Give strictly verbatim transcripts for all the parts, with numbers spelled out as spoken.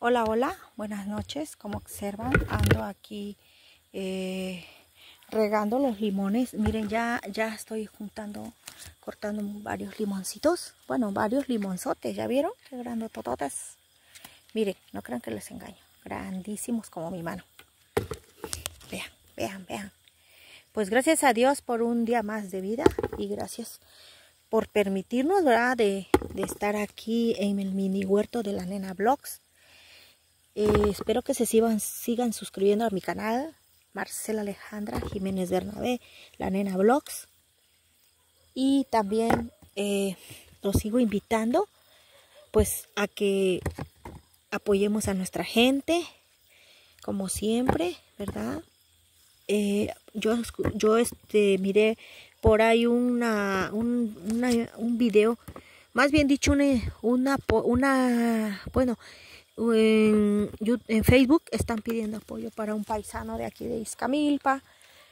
Hola, hola, buenas noches. Como observan, ando aquí eh, regando los limones. Miren, ya, ya estoy juntando, cortando varios limoncitos. Bueno, varios limonzotes, ¿ya vieron? Qué grandotototes. Miren, no crean que les engaño. Grandísimos como mi mano. Vean, vean, vean. Pues gracias a Dios por un día más de vida y gracias por permitirnos, ¿verdad? De, de estar aquí en el mini huerto de la Nena Vlogs. Eh, espero que se sigan, sigan suscribiendo a mi canal, Marcela Alejandra Jiménez Bernabé, la Nena Vlogs. Y también eh, los sigo invitando pues a que apoyemos a nuestra gente, como siempre, ¿verdad? Eh, yo yo este, miré por ahí una, un, una, un video, más bien dicho, una, una, una bueno, En, en Facebook están pidiendo apoyo para un paisano de aquí de Izcamilpa,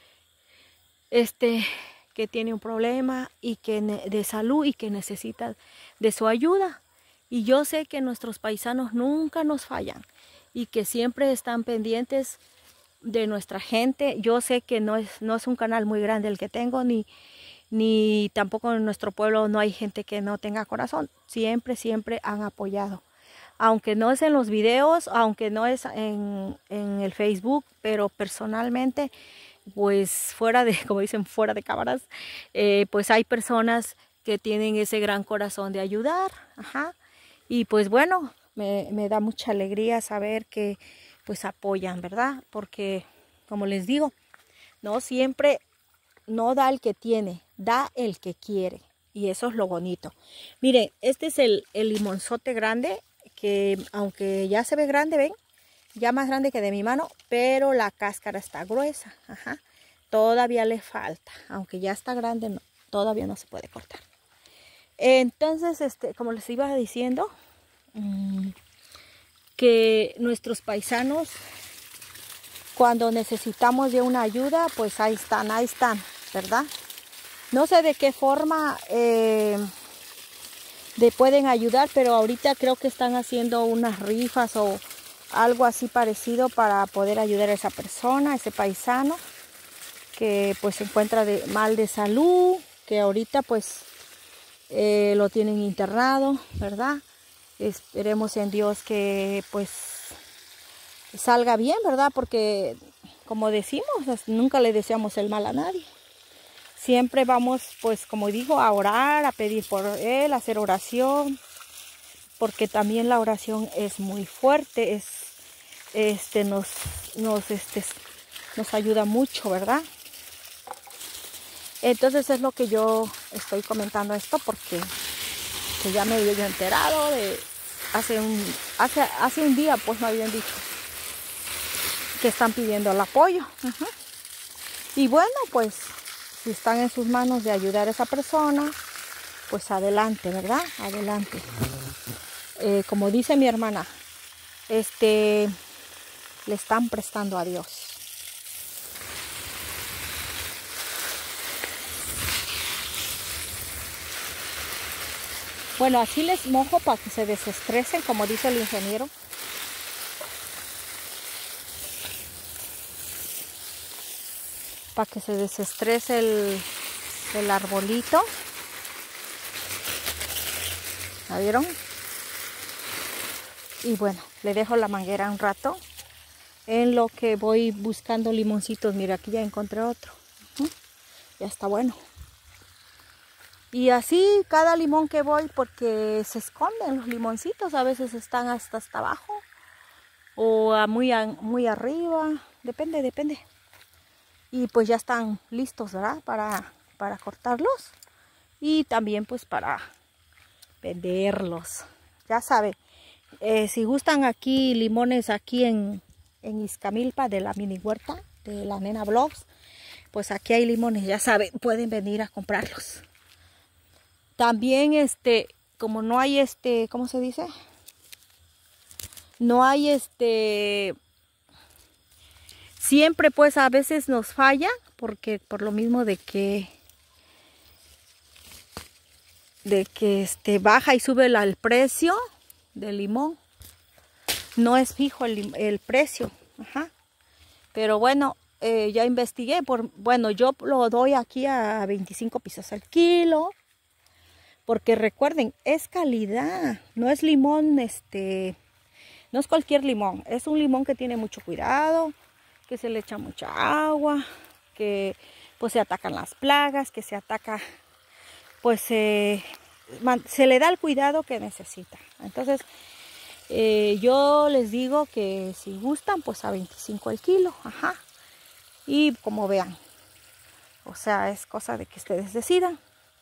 este que tiene un problema y que de salud y que necesita de su ayuda. Y yo sé que nuestros paisanos nunca nos fallan y que siempre están pendientes de nuestra gente. Yo sé que no es, no es un canal muy grande el que tengo, ni, ni tampoco en nuestro pueblo no hay gente que no tenga corazón. Siempre, siempre han apoyado. Aunque no es en los videos, aunque no es en, en el Facebook, pero personalmente, pues fuera de, como dicen, fuera de cámaras, eh, pues hay personas que tienen ese gran corazón de ayudar. Ajá. Y pues bueno, me, me da mucha alegría saber que pues apoyan, ¿verdad? Porque, como les digo, no siempre, no da el que tiene, da el que quiere. Y eso es lo bonito. Miren, este es el, el limonzote grande, que aunque ya se ve grande, ven, ya más grande que de mi mano, pero la cáscara está gruesa. Ajá. Todavía le falta, aunque ya está grande, no, todavía no se puede cortar. Entonces, este, como les iba diciendo, mmm, que nuestros paisanos, cuando necesitamos de una ayuda, pues ahí están, ahí están, ¿verdad? No sé de qué forma eh, de pueden ayudar, pero ahorita creo que están haciendo unas rifas o algo así parecido para poder ayudar a esa persona, a ese paisano que pues se encuentra de, mal de salud, que ahorita pues eh, lo tienen internado, ¿verdad? Esperemos en Dios que pues salga bien, ¿verdad? Porque como decimos, nunca le deseamos el mal a nadie. Siempre vamos, pues como digo, a orar, a pedir por él, a hacer oración, porque también la oración es muy fuerte, es, este, nos, nos, este, nos ayuda mucho, ¿verdad? Entonces es lo que yo estoy comentando esto, porque que ya me había enterado de hace un, hace, hace un día, pues me habían dicho que están pidiendo el apoyo. Uh-huh. Y bueno, pues si están en sus manos de ayudar a esa persona, pues adelante, ¿verdad? Adelante. Eh, como dice mi hermana, este, le están prestando a Dios. Bueno, así les mojo para que se desestresen, como dice el ingeniero. Para que se desestrese el, el arbolito. ¿La vieron? Y bueno, le dejo la manguera un rato en lo que voy buscando limoncitos. Mira, aquí ya encontré otro. Uh-huh. Ya está bueno. Y así cada limón que voy, porque se esconden los limoncitos. A veces están hasta hasta abajo o a muy, a, muy arriba. Depende, depende. Y pues ya están listos, ¿verdad? Para, para cortarlos. Y también pues para venderlos. Ya sabe, eh, si gustan aquí limones aquí en, en Izcamilpa de la mini huerta de la Nena Vlogs, pues aquí hay limones, ya saben, pueden venir a comprarlos. También este, como no hay este, ¿cómo se dice? No hay este, siempre pues a veces nos falla, porque por lo mismo de que de que este baja y sube la, el precio del limón. no es fijo el, el precio. Ajá. Pero bueno, eh, ya investigué. Por, bueno, yo lo doy aquí a veinticinco pesos al kilo. Porque recuerden, es calidad. No es limón, este, no es cualquier limón. Es un limón que tiene mucho cuidado, que se le echa mucha agua, que pues se atacan las plagas, que se ataca, pues eh, se le da el cuidado que necesita. Entonces, eh, yo les digo que si gustan, pues a veinticinco el kilo. Ajá. Y como vean, o sea, es cosa de que ustedes decidan.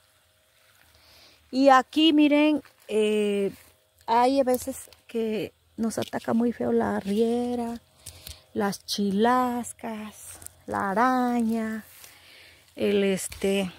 Y aquí miren, eh, hay a veces que nos ataca muy feo la arriera, las chilascas, la araña, el este,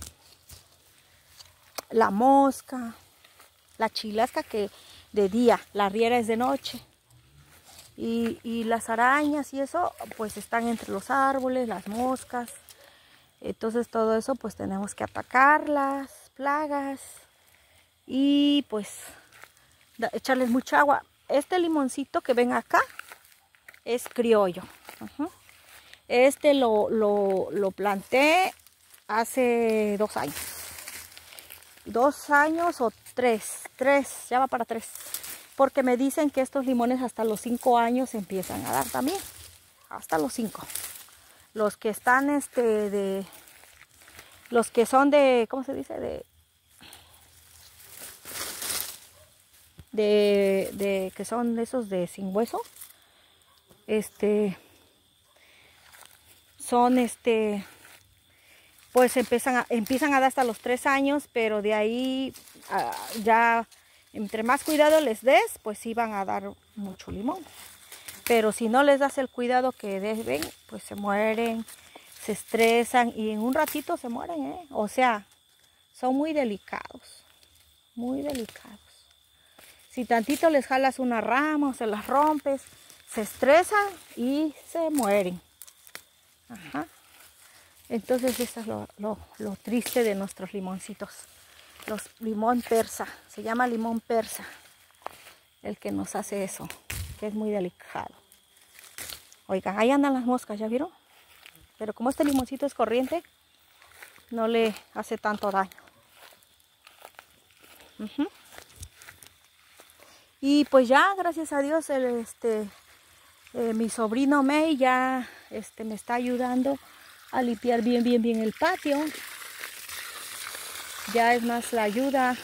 la mosca, la chilasca que de día, la arriera es de noche. Y, y las arañas y eso pues están entre los árboles, las moscas. Entonces todo eso pues tenemos que atacarlas, plagas. Y pues da, echarles mucha agua. Este limoncito que ven acá es criollo. Uh-huh. Este lo, lo, lo planté hace dos años. Dos años o tres. Tres, ya va para tres. Porque me dicen que estos limones hasta los cinco años empiezan a dar también. Hasta los cinco. Los que están este de... Los que son de... ¿Cómo se dice? De... De, de que son esos de sin hueso, este son este pues empiezan a, empiezan a dar hasta los tres años, pero de ahí uh, ya entre más cuidado les des, pues sí van a dar mucho limón. Pero si no les das el cuidado que deben, pues se mueren, se estresan y en un ratito se mueren, ¿eh? O sea, son muy delicados, muy delicados. Si tantito les jalas una rama o se las rompes, se estresan y se mueren. Ajá. Entonces eso es lo, lo, lo triste de nuestros limoncitos. Los limón persa, se llama limón persa, el que nos hace eso, que es muy delicado. Oigan, ahí andan las moscas, ¿ya vieron? Pero como este limoncito es corriente, no le hace tanto daño. Uh-huh. Y pues ya, gracias a Dios, el, este, eh, mi sobrino May ya este, me está ayudando a limpiar bien, bien, bien el patio. Ya es más la ayuda.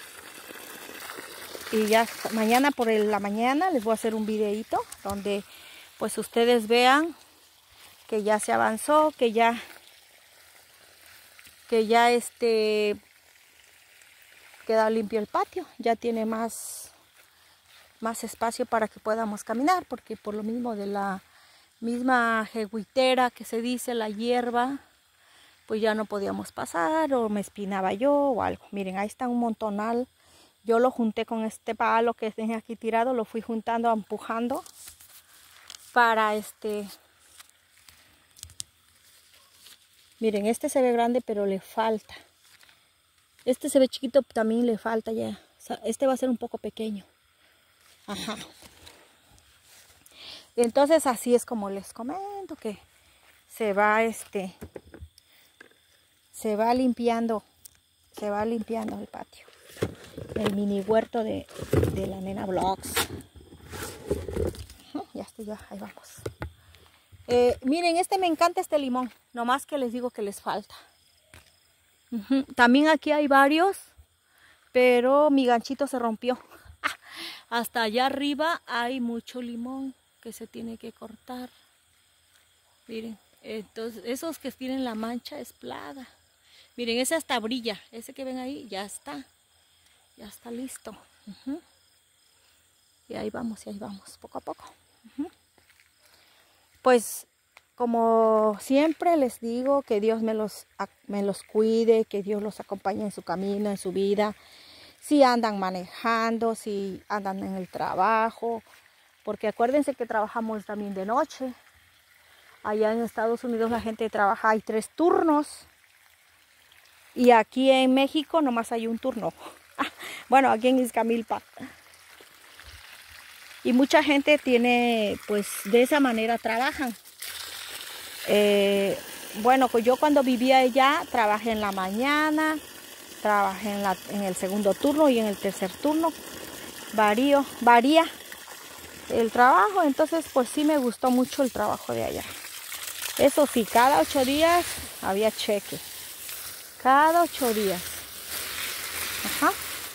Y ya mañana por el, la mañana les voy a hacer un videito donde pues ustedes vean que ya se avanzó, que ya, que ya este, queda limpio el patio. Ya tiene más... más espacio para que podamos caminar, porque por lo mismo de la misma jeguitera que se dice, la hierba, pues ya no podíamos pasar, o me espinaba yo o algo. Miren, ahí está un montonal. Yo lo junté con este palo que tenía aquí tirado, lo fui juntando, empujando para este... Miren, este se ve grande, pero le falta. Este se ve chiquito, también le falta ya. O sea, este va a ser un poco pequeño. Ajá. Entonces así es como les comento que se va este se va limpiando se va limpiando el patio, el mini huerto de, de la nena Vlogs. Ajá, ya estoy, ya ahí vamos. Eh, miren, este me encanta este limón, nomás que les digo que les falta. Uh-huh. También aquí hay varios, pero mi ganchito se rompió. Hasta allá arriba hay mucho limón que se tiene que cortar. Miren, entonces esos que tienen la mancha es plaga. Miren, ese hasta brilla. Ese que ven ahí ya está. Ya está listo. Uh-huh. Y ahí vamos, y ahí vamos, poco a poco. Uh-huh. Pues como siempre les digo, que Dios me los, me los cuide, que Dios los acompañe en su camino, en su vida. Si andan manejando, si andan en el trabajo, porque acuérdense que trabajamos también de noche. Allá en Estados Unidos la gente trabaja, hay tres turnos. Y aquí en México nomás hay un turno. Bueno, aquí en Izcamilpa. Y mucha gente tiene, pues de esa manera trabajan. Eh, bueno, pues yo cuando vivía allá trabajé en la mañana, trabajé en, la, en el segundo turno y en el tercer turno. Varío, varía el trabajo, entonces pues sí me gustó mucho el trabajo de allá. Eso sí, cada ocho días había cheque. Cada ocho días. Ajá.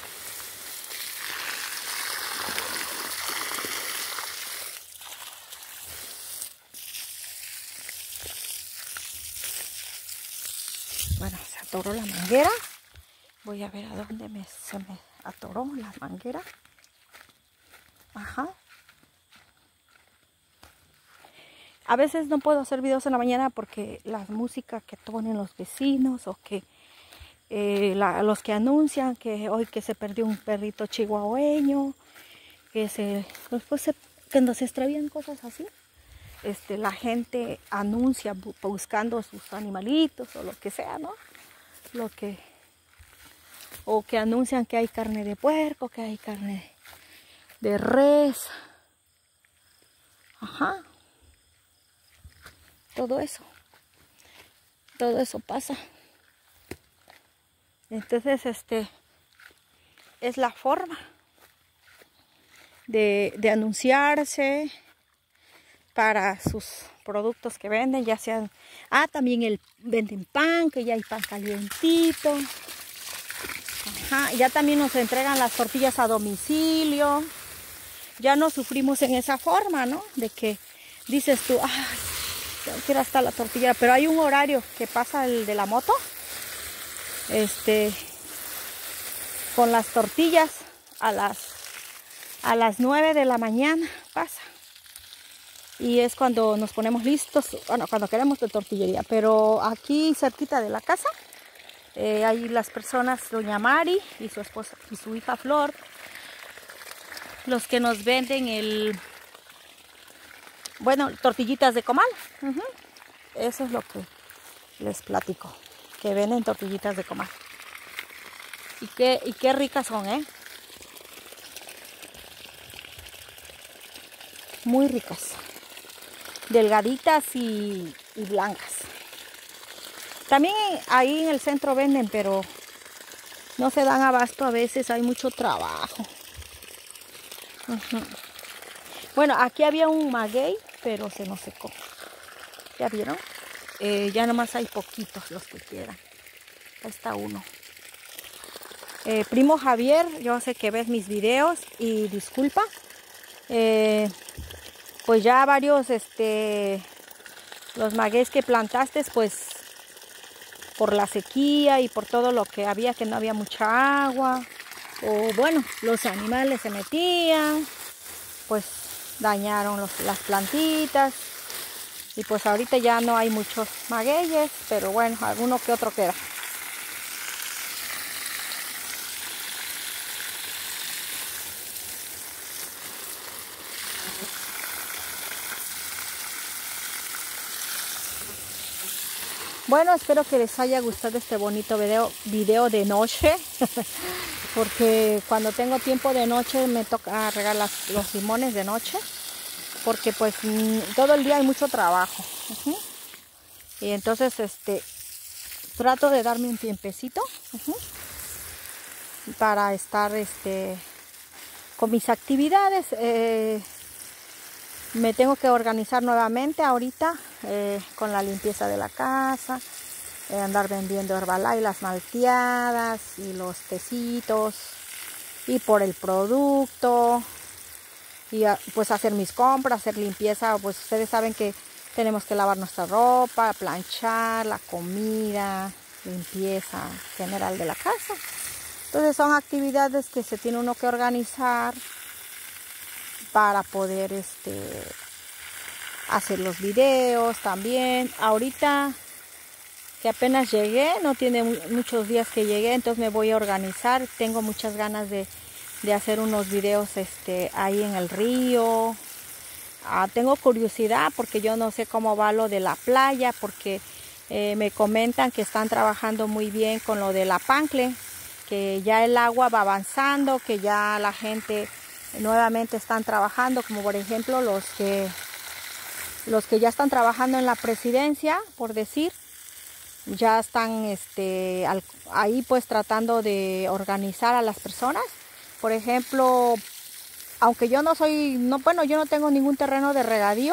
Bueno, se atoró la manguera. Voy a ver a dónde me, se me atoró la manguera. Ajá. A veces no puedo hacer videos en la mañana porque la música que ponen los vecinos o que eh, la, los que anuncian que hoy que se perdió un perrito chihuahueño, que se, después se, cuando se extravían cosas así, este, la gente anuncia bu buscando sus animalitos o lo que sea, ¿no? Lo que, o que anuncian que hay carne de puerco, que hay carne de res. Ajá. Todo eso. Todo eso pasa. Entonces, este, es la forma de, de anunciarse para sus productos que venden, ya sean, ah, también el venden pan, que ya hay pan calientito. Ajá, ya también nos entregan las tortillas a domicilio. Ya no sufrimos en esa forma, ¿no? De que dices tú, ay, tengo que ir hasta la tortilla, pero hay un horario que pasa el de la moto, este, con las tortillas a las, a las nueve de la mañana pasa. Y es cuando nos ponemos listos, bueno, cuando queremos de tortillería. Pero aquí cerquita de la casa, eh, hay las personas, doña Mari y su esposa y su hija Flor, los que nos venden el, bueno, tortillitas de comal. Uh-huh. Eso es lo que les platico, que venden tortillitas de comal. Y qué, y qué ricas son, ¿eh? Muy ricas. Delgaditas y, y blancas. También ahí en el centro venden, pero no se dan abasto a veces, hay mucho trabajo. Uh-huh. Bueno, aquí había un maguey, pero se nos secó. ¿Ya vieron? Eh, ya nomás hay poquitos los que quedan. Ahí está uno. Eh, primo Javier, yo sé que ves mis videos y disculpa. Eh, pues ya varios, este, los magueyes que plantaste, pues por la sequía y por todo lo que había, que no había mucha agua, o bueno, los animales se metían, pues dañaron los, las plantitas, y pues ahorita ya no hay muchos magueyes, pero bueno, alguno que otro queda. Bueno, espero que les haya gustado este bonito video, video de noche, porque cuando tengo tiempo de noche me toca regar los limones de noche, porque pues todo el día hay mucho trabajo. Uh-huh. Y entonces este trato de darme un tiempecito uh-huh, para estar este con mis actividades. Eh, me tengo que organizar nuevamente ahorita eh, con la limpieza de la casa, eh, andar vendiendo Herbalife, las malteadas y los tecitos, y por el producto, y a, pues hacer mis compras, hacer limpieza. Pues ustedes saben que tenemos que lavar nuestra ropa, planchar, la comida, limpieza general de la casa. Entonces son actividades que se tiene uno que organizar para poder este, hacer los videos también. Ahorita que apenas llegué, no tiene muchos días que llegué, entonces me voy a organizar. Tengo muchas ganas de, de hacer unos videos este, ahí en el río. Ah, tengo curiosidad porque yo no sé cómo va lo de la playa, porque eh, me comentan que están trabajando muy bien con lo de la Pancle, que ya el agua va avanzando, que ya la gente nuevamente están trabajando, como por ejemplo los que, los que ya están trabajando en la presidencia, por decir, ya están este, al, ahí pues tratando de organizar a las personas. Por ejemplo, aunque yo no soy, no, bueno, yo no tengo ningún terreno de regadío,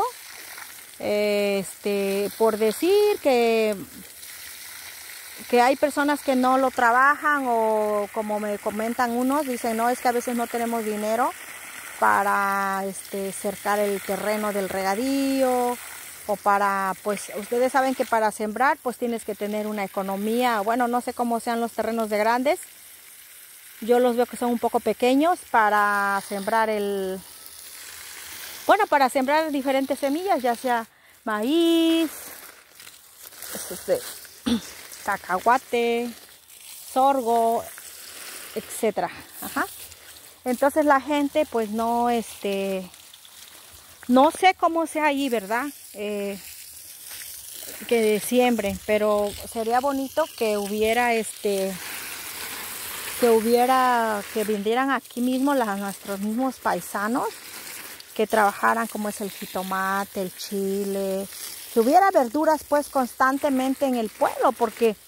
este, por decir que, que hay personas que no lo trabajan, o como me comentan unos, dicen, no, es que a veces no tenemos dinero para este, cercar el terreno del regadío, o para, pues ustedes saben que para sembrar pues tienes que tener una economía. Bueno, no sé cómo sean los terrenos de grandes, yo los veo que son un poco pequeños para sembrar el, bueno, para sembrar diferentes semillas, ya sea maíz, este, cacahuate, sorgo, etcétera. Ajá. Entonces la gente pues no, este, no sé cómo sea ahí, ¿verdad? Eh, que siembren, pero sería bonito que hubiera, este, que hubiera, que vinieran aquí mismo las, nuestros mismos paisanos, que trabajaran como es el jitomate, el chile, que hubiera verduras pues constantemente en el pueblo, porque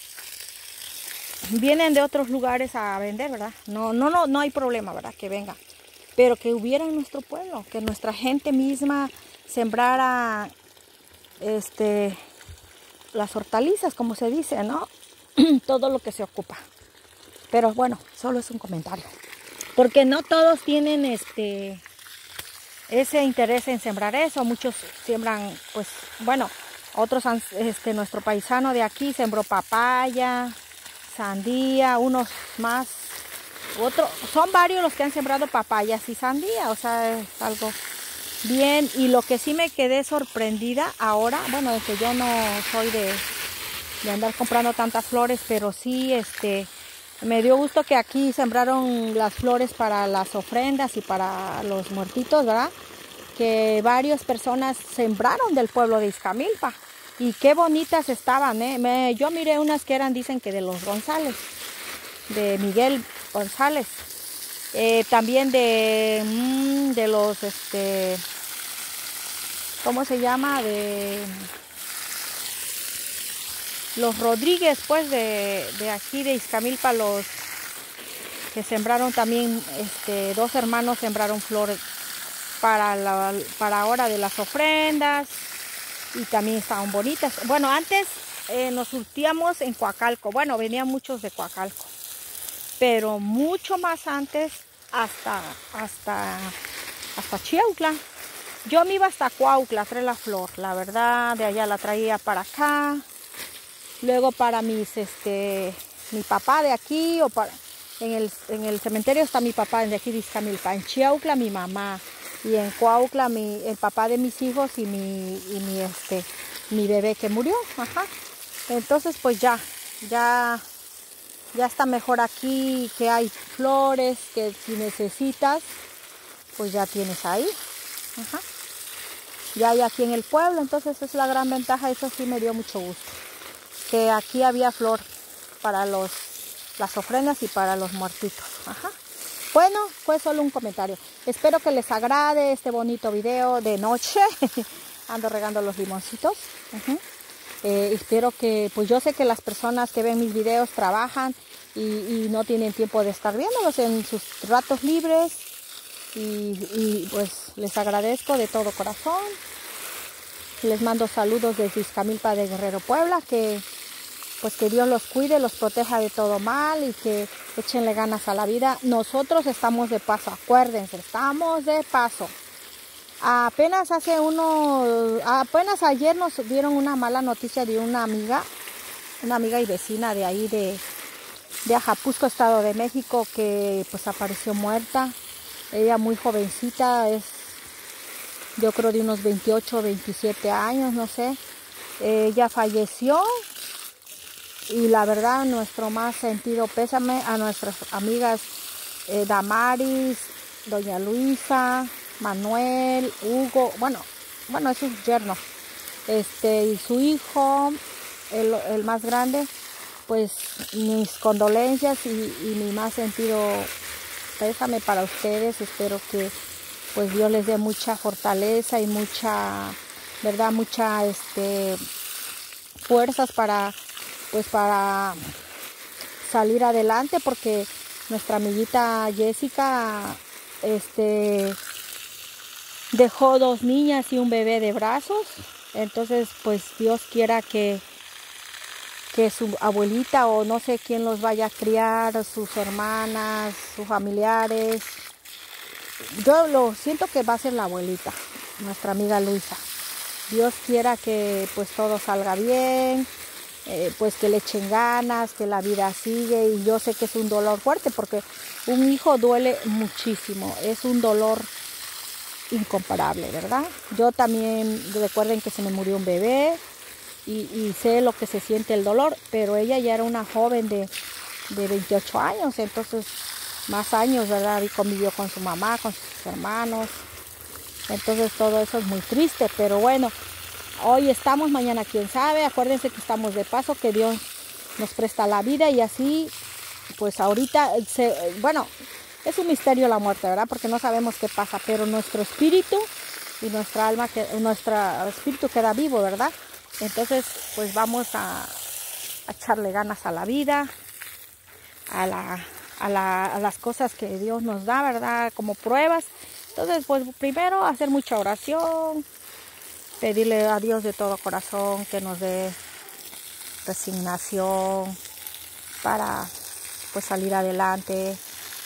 vienen de otros lugares a vender, ¿verdad? No, no, no, no hay problema, ¿verdad? Que vengan, pero que hubiera en nuestro pueblo, que nuestra gente misma sembrara este, las hortalizas, como se dice, ¿no? Todo lo que se ocupa. Pero bueno, solo es un comentario, porque no todos tienen este ese interés en sembrar eso. Muchos siembran, pues, bueno, otros, han, este, nuestro paisano de aquí sembró papaya, sandía, unos más, otros, son varios los que han sembrado papayas y sandía, o sea, es algo bien. Y lo que sí me quedé sorprendida ahora, bueno, es que yo no soy de, de andar comprando tantas flores, pero sí, este, me dio gusto que aquí sembraron las flores para las ofrendas y para los muertitos, ¿verdad? Que varias personas sembraron del pueblo de Ixcamilpa. Y qué bonitas estaban, ¿eh? Me, yo miré unas que eran, dicen que de los González, de Miguel González. Eh, también de, mmm, de los, este, ¿cómo se llama? De los Rodríguez, pues, de, de aquí de Ixcamilpa, los que sembraron también, este, dos hermanos sembraron flores para la, para ahora de las ofrendas, y también estaban bonitas. Bueno, antes eh, nos surtíamos en Coacalco, bueno, venían muchos de Coacalco, pero mucho más antes hasta, hasta, hasta Chiautla. Yo me iba hasta Cuautla a traer la flor, la verdad, de allá la traía para acá. Luego para mis, este, mi papá de aquí, o para, en el, en el cementerio está mi papá de aquí de Ixcamilpa, en Chiautla mi mamá, y en Cuautla mi, el papá de mis hijos y mi, y mi, este, mi bebé que murió. Ajá. Entonces pues ya, ya, ya está mejor aquí, que hay flores, que si necesitas, pues ya tienes ahí. Ajá. Ya hay aquí en el pueblo, entonces es la gran ventaja. Eso sí me dio mucho gusto, que aquí había flor para los, las ofrendas y para los muertitos. Ajá. Bueno, fue solo un comentario. Espero que les agrade este bonito video de noche. Ando regando los limoncitos. Uh-huh. eh, espero que, pues yo sé que las personas que ven mis videos trabajan y, y no tienen tiempo de estar viéndolos en sus ratos libres. Y, y pues les agradezco de todo corazón. Les mando saludos desde Ixcamilpa de Guerrero, Puebla. Que pues que Dios los cuide, los proteja de todo mal y que échenle ganas a la vida. Nosotros estamos de paso, acuérdense, estamos de paso. Apenas hace uno, apenas ayer nos dieron una mala noticia de una amiga, una amiga y vecina de ahí de, de Ajapusco, Estado de México, que pues apareció muerta. Ella muy jovencita, es yo creo de unos veintiocho, veintisiete años, no sé. Ella falleció. Y la verdad, nuestro más sentido pésame a nuestras amigas eh, Damaris, Doña Luisa, Manuel, Hugo, bueno, bueno, es su yerno, este, y su hijo, el, el más grande. Pues mis condolencias y, y mi más sentido pésame para ustedes. Espero que pues Dios les dé mucha fortaleza y mucha, verdad, mucha este fuerzas para pues para salir adelante, porque nuestra amiguita Jessica este dejó dos niñas y un bebé de brazos. Entonces pues Dios quiera que que su abuelita o no sé quién los vaya a criar, sus hermanas, sus familiares. Yo lo siento que va a ser la abuelita, nuestra amiga Luisa. Dios quiera que pues todo salga bien, eh, pues que le echen ganas, que la vida sigue. Y yo sé que es un dolor fuerte, porque un hijo duele muchísimo, es un dolor incomparable, ¿verdad? Yo también, recuerden que se me murió un bebé y, y sé lo que se siente el dolor, pero ella ya era una joven de, de veintiocho años, entonces más años, ¿verdad? Y convivió con su mamá, con sus hermanos. Entonces todo eso es muy triste, pero bueno, hoy estamos, mañana quién sabe. Acuérdense que estamos de paso, que Dios nos presta la vida y así, pues ahorita, se, bueno, es un misterio la muerte, ¿verdad? Porque no sabemos qué pasa, pero nuestro espíritu y nuestra alma, nuestro espíritu queda vivo, ¿verdad? Entonces, pues vamos a, a echarle ganas a la vida, a la... A, la, a las cosas que Dios nos da, ¿verdad? Como pruebas. Entonces, pues primero hacer mucha oración, pedirle a Dios de todo corazón que nos dé resignación para pues salir adelante.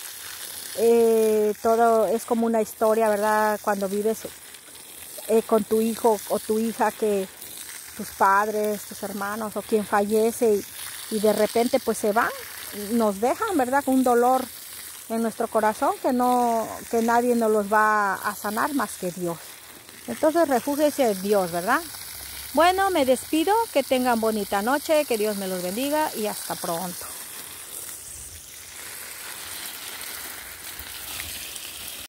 Eh, todo es como una historia, ¿verdad? Cuando vives eh, con tu hijo o tu hija, que tus padres, tus hermanos o quien fallece y, y de repente pues se van, nos dejan, ¿verdad? Con un dolor en nuestro corazón que no, que nadie nos los va a sanar más que Dios. Entonces refúgiese en Dios, ¿verdad? Bueno, me despido, que tengan bonita noche, que Dios me los bendiga y hasta pronto.